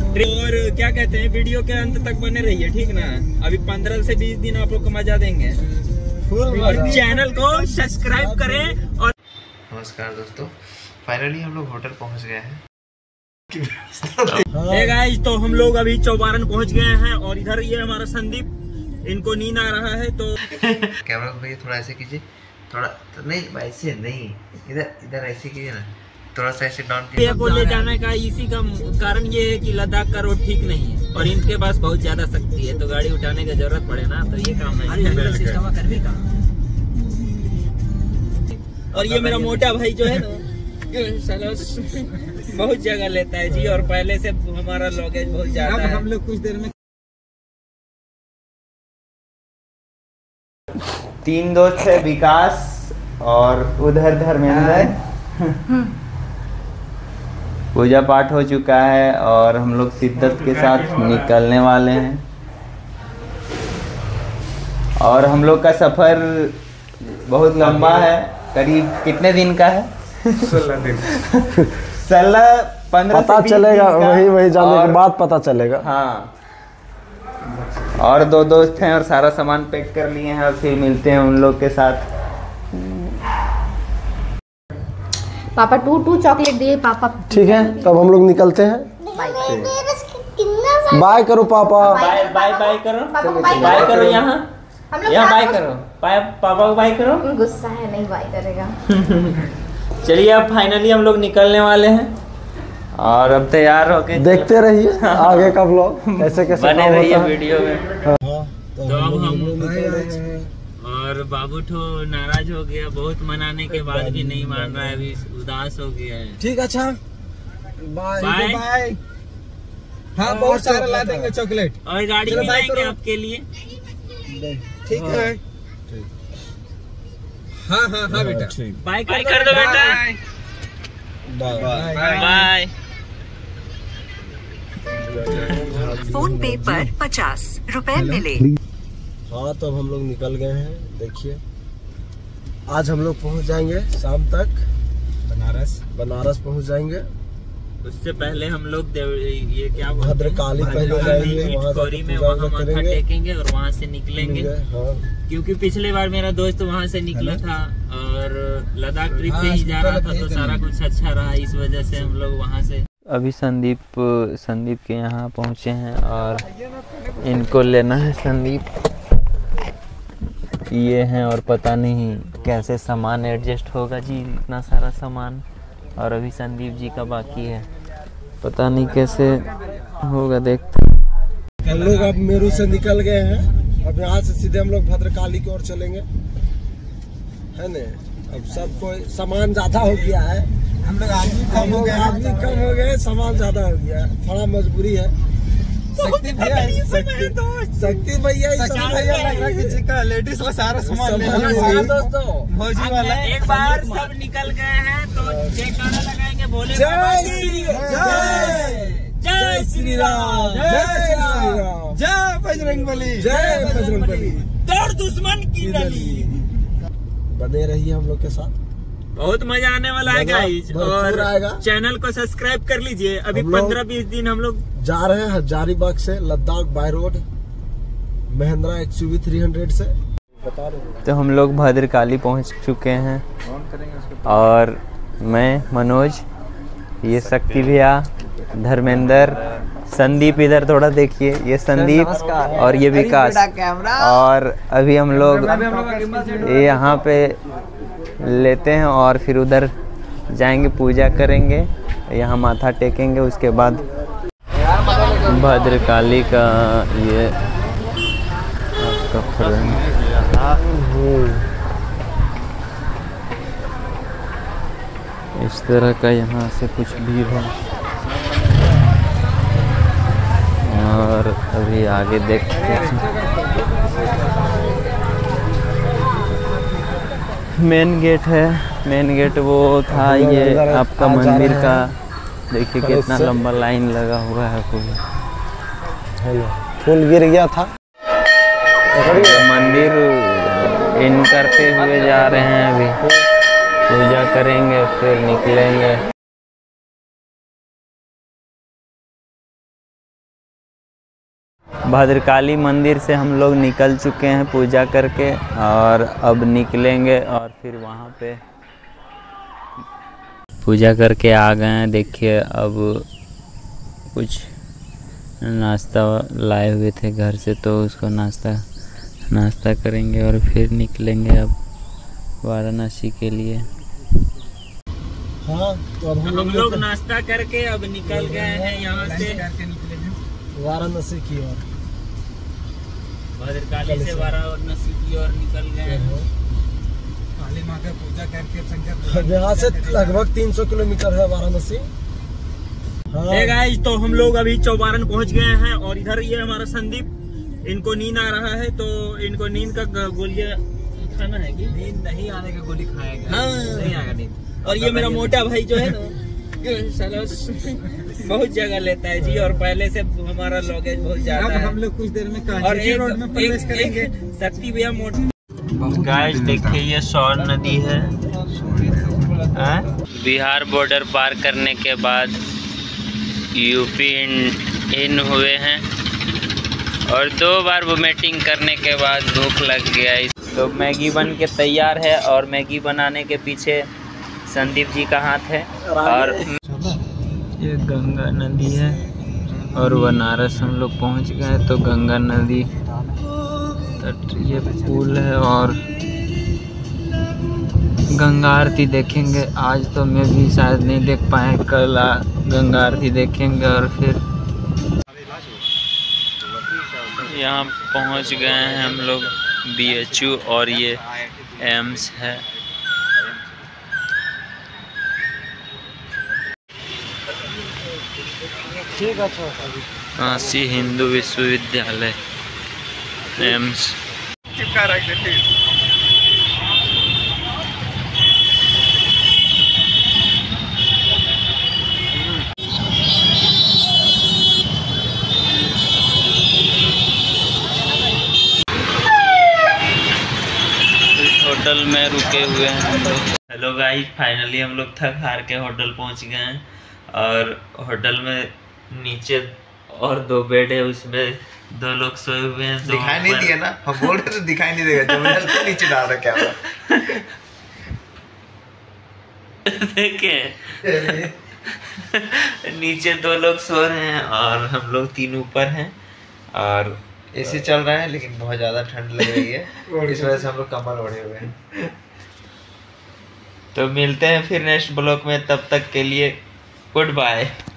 और क्या कहते हैं, वीडियो के अंत तक बने रहिए, ठीक ना। अभी 15 से 20 दिन आप लोग को मजा देंगे। और चैनल को सब्सक्राइब करें। और नमस्कार दोस्तों, फाइनली हम लोग होटल पहुंच गए हैं। हे गाइस, तो हम लोग अभी चौबारन पहुंच गए हैं और इधर ये हमारा संदीप, इनको नींद आ रहा है तो कैमरा को भैया थोड़ा ऐसे कीजिए, थोड़ा तो नहीं ऐसे नहीं, इधर इधर ऐसे कीजिए ना, थोड़ा सा ऐसे डाउन कीजिए। को ले जाने का इसी का कारण ये है कि लद्दाख का रोड ठीक नहीं है और इनके पास बहुत ज्यादा शक्ति है, तो गाड़ी उठाने की जरूरत पड़े ना, तो ये काम नहीं है। और ये मेरा मोटा भाई जो है ना, बहुत जगह लेता है जी, और पहले से हमारा लॉगेज बहुत ज्यादा है। हम लोग कुछ देर में 3 दोस्त है, विकास और उधर धर्मेंद्र। पूजा पाठ हो चुका है और हम लोग शिद्दत के साथ निकलने वाले हैं। और हम लोग का सफर बहुत लंबा है, करीब कितने दिन का है? 16 दिन। 15 पता चलेगा, वही जाने के बाद पता चलेगा। हाँ, और 2 दोस्त हैं और सारा सामान पैक कर लिए हैं और फिर मिलते हैं उन लोग के साथ। पापा 2 चॉकलेट दिए पापा। ठीक है, तब हम लोग निकलते हैं। बाय करो पापा। बाय बाय बाय करो, बाय करो, यहाँ बाय करो, पापा को बाय करो। गुस्सा है, नहीं बाय करेगा। चलिए, अब फाइनली हम लोग निकलने वाले हैं और अब तैयार होके देखते रहिए आगे का व्लॉग कैसे कैसे बने रहिए वीडियो में। तो अब हम और बाबू ठो नाराज हो गया, बहुत मनाने के बाद भी नहीं मान रहा है, अभी उदास हो गया है। ठीक, अच्छा बाय बाय। हाँ, बहुत सारा ला देंगे चॉकलेट और गाड़ी भी लाएंगे आपके लिए। ठीक है, हाँ हाँ हाँ बेटा, बाय कर दो बेटा, बाय। फोन पे पर 50 रुपए मिले। हाँ, तो अब हम लोग निकल गए हैं। देखिए, आज हम लोग पहुंच जाएंगे शाम तक बनारस पहुंच जाएंगे। उससे पहले हम लोग ये क्या भद्रकाली पहले जाएंगे, वहाँ माथा टेकेंगे और वहाँ से निकलेंगे। हाँ। क्योंकि पिछले बार मेरा दोस्त वहाँ से निकला था और लद्दाख ट्रिप पे ही जा रहा था, तो सारा कुछ अच्छा रहा, इस वजह से हम लोग वहाँ से अभी संदीप के यहाँ पहुँचे हैं और इनको लेना है। संदीप ये हैं और पता नहीं कैसे सामान एडजस्ट होगा जी, इतना सारा सामान। और अभी संदीप जी का बाकी है, पता नहीं कैसे होगा, देखते हैं। हम लोग अब मेरू से निकल गए हैं। अब यहाँ से सीधे हम लोग भद्रकाली की ओर चलेंगे, है न। अब सब कोई सामान ज्यादा हो गया है, हम लोग आदमी कम हो गए, सामान ज्यादा हो गया है, थोड़ा मजबूरी है। शक्ति भैया लेडीज का सारा सामान दोस्तों, भौजी वाला। एक बार सब निकल गए हैं तो जयकारा लगाएंगे, बोले जय श्री राम, जय बजरंग बली, दौड़ दुश्मन की नली। बने रहिए हम लोग के साथ, बहुत मजा आने वाला है गाइस। और चैनल को सब्सक्राइब कर लीजिए। अभी 15-20 दिन हम लोग जा रहे हैं हजारीबाग से Ladakh by road, Mahindra XUV 300 से। बता रहे तो हम लोग भद्रकाली पहुंच चुके हैं और मैं मनोज, ये शक्ति भैया, धर्मेंद्र, संदीप, इधर थोड़ा देखिए, ये संदीप और ये विकास। और अभी हम लोग यहाँ पे लेते हैं और फिर उधर जाएंगे, पूजा करेंगे, यहाँ माथा टेकेंगे, उसके बाद भद्रकाली का ये आपका फ्रेंड। इस तरह का यहाँ से कुछ भी है और अभी आगे देखते हैं। मेन गेट है, मेन गेट वो था ये आपका मंदिर का। देखिए कितना लंबा लाइन लगा हुआ है, फूल गिर गया था। मंदिर इन करते हुए जा रहे हैं, अभी पूजा करेंगे फिर निकलेंगे। भद्रकाली मंदिर से हम लोग निकल चुके हैं पूजा करके, और अब निकलेंगे और फिर वहाँ पे पूजा करके आ गए हैं। देखिए अब कुछ नाश्ता लाए हुए थे घर से, तो उसको नाश्ता करेंगे और फिर निकलेंगे अब वाराणसी के लिए। हाँ, तो अब हम लोग नाश्ता करके अब निकल गए हैं यहाँ से वाराणसी की ओर। भद्रकाली से वाराणसी की ओर निकल गए हैं। काली माँ का पूजा करके यहाँ से लगभग 300 किलोमीटर है वाराणसी। हाँ गाइस, तो हम लोग अभी चौबारन पहुँच गए हैं, और इधर ये हमारा संदीप, इनको नींद आ रहा है तो इनको नींद का गोलियां खाना है कि नींद नहीं आने का गोली खाएगा। हाँ, नहीं आएगा नींद। और ये मेरा मोटा भाई जो है ना बहुत जगह लेता है जी, और पहले से हमारा लॉगेज बहुत ज्यादा है। हम लोग कुछ देर में और एक शक्ति भैया मोटा। गाइस देखिए ये सौर नदी है। बिहार बॉर्डर पार करने के बाद यूपी इन हुए हैं, और 2 बार वोमिटिंग करने के बाद भूख लग गया। तो मैगी बन के तैयार है, और मैगी बनाने के पीछे संदीप जी का हाथ है। और ये गंगा नदी है, और बनारस हम लोग पहुंच गए। तो गंगा नदी तट ये पुल है, और गंगा आरती देखेंगे। आज तो मैं भी शायद नहीं देख पाए, कल गंगा आरती देखेंगे। और फिर यहाँ पहुँच गए हैं हम लोग BHU, और ये एम्स है। काशी हिंदू विश्वविद्यालय एम्स। होटल में रुके हुए हैं हम लोग। हेलो गाइस, फाइनली हम लोग थक हार के होटल पहुंच गए हैं, और होटल में नीचे और 2 बेड है, उसमें 2 लोग सोए हुए हैं। दिखाई नहीं दिया ना, हम बोल रहे तो दिखाई नहीं देगा, जबरदस्ती नीचे डाल रहा कैमरा। देखे नीचे 2 लोग सो रहे हैं, और हम लोग 3 ऊपर हैं, और एसी चल रहा है, लेकिन बहुत ज्यादा ठंड लग रही है, इस वजह से हम लोग कम्बल ओढ़े हुए हैं। तो मिलते हैं फिर नेक्स्ट ब्लॉग में, तब तक के लिए गुड बाय।